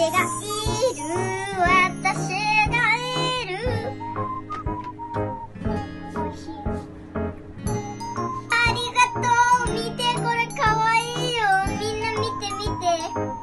がいる、私がいる。ありがとう。見て、これかわいいよ。みんな見て見て。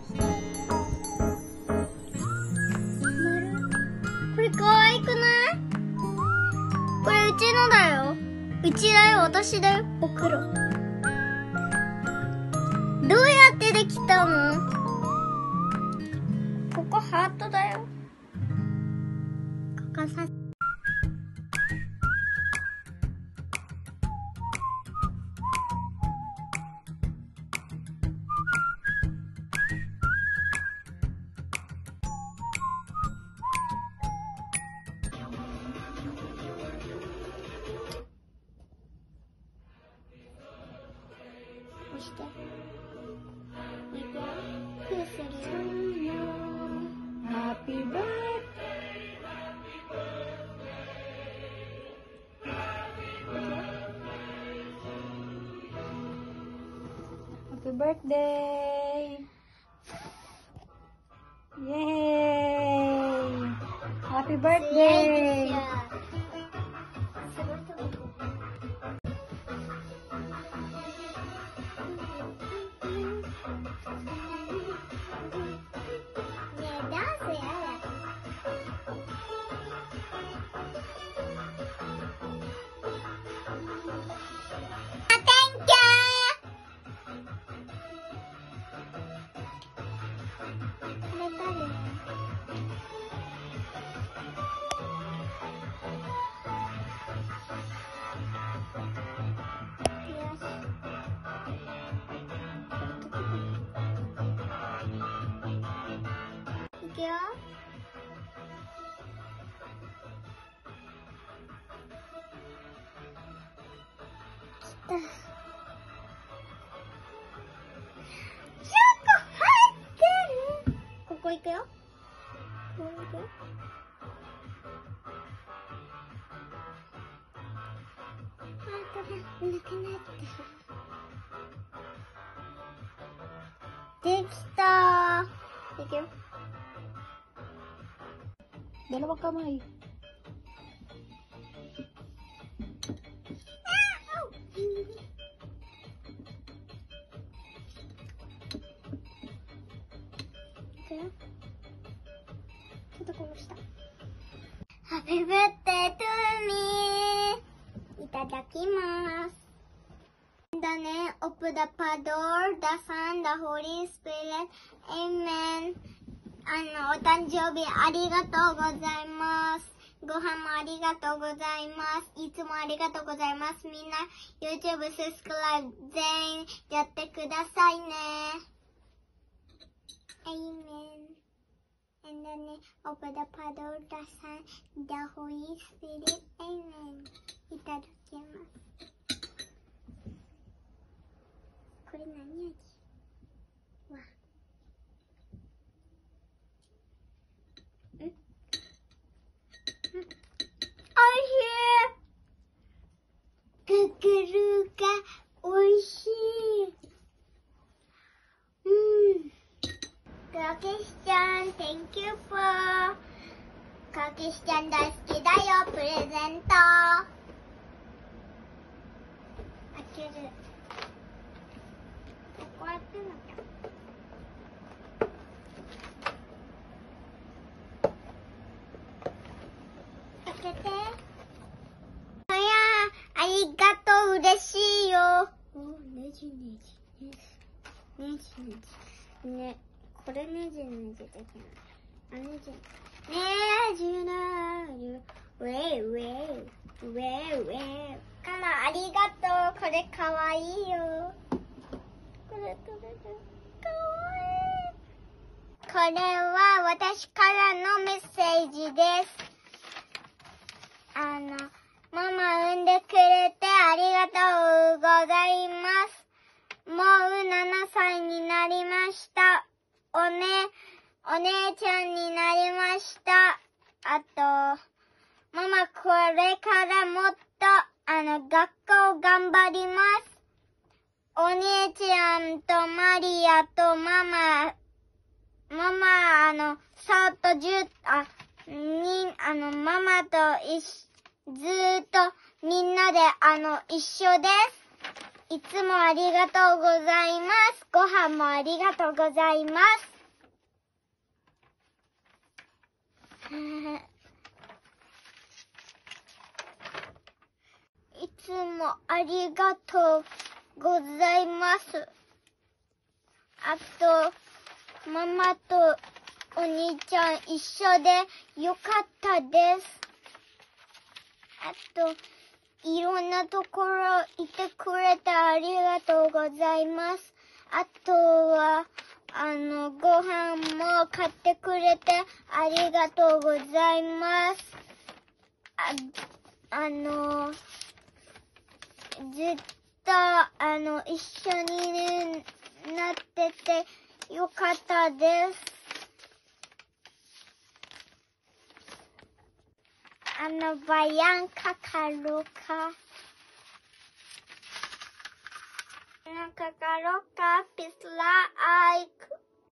これかわいくない？これうちのだよ。うちだよ、私だよ。ほくろ。どうやってできたの？ここハートだよ。ここさ。押して。いくよ。プーするよ。ハッピーバースHappy birthday! Yay! Happy birthday!いくよ。チョコ入ってる。ここ行くよ。ここ行くよ。なくなった。できたー。いくよ。Dalawa kamay. Happy birthday to me! いただきます。The name of the Father, the Son, the Holy Spirit. Amen. お誕生日ありがとうございます。ご飯もありがとうございます。いつもありがとうございます。みんな YouTube サブスクライブ全員やってくださいね。Amen. And the name of the Father, the Son, the Holy Spirit. Amen. いただきます。これ何味？わ。おいしい。ククルがおいしい。かけしちゃん、Thank you for。かけしちゃん大好きだよ、プレゼント。開ける。こうやってなきゃ。開けて。ありがとう、嬉しいよ。ねじねじ。ねじねじ。ね、これねじねじできない。ねじ。ねじねじ。ウェイウェイ。ウェイウェイ。かな、ありがとう。これかわいいよ。これ。かわいい。これは私からのメッセージです。ママ産んでくれてありがとうございます。もう7歳になりました。お姉ちゃんになりました。あと、ママこれからもっと、学校頑張ります。お姉ちゃんとマリアとママママ、さーっとママとずーっとみんなで、一緒です。いつもありがとうございます。ご飯もありがとうございます。いつもありがとうございます。あと、ママとお兄ちゃん一緒でよかったです。あと、いろんなところいてくれてありがとうございます。あとは、ご飯も買ってくれてありがとうございます。ずっと、一緒になっててよかったです。bayang kakaluka. Kakaluka, pisla, aik.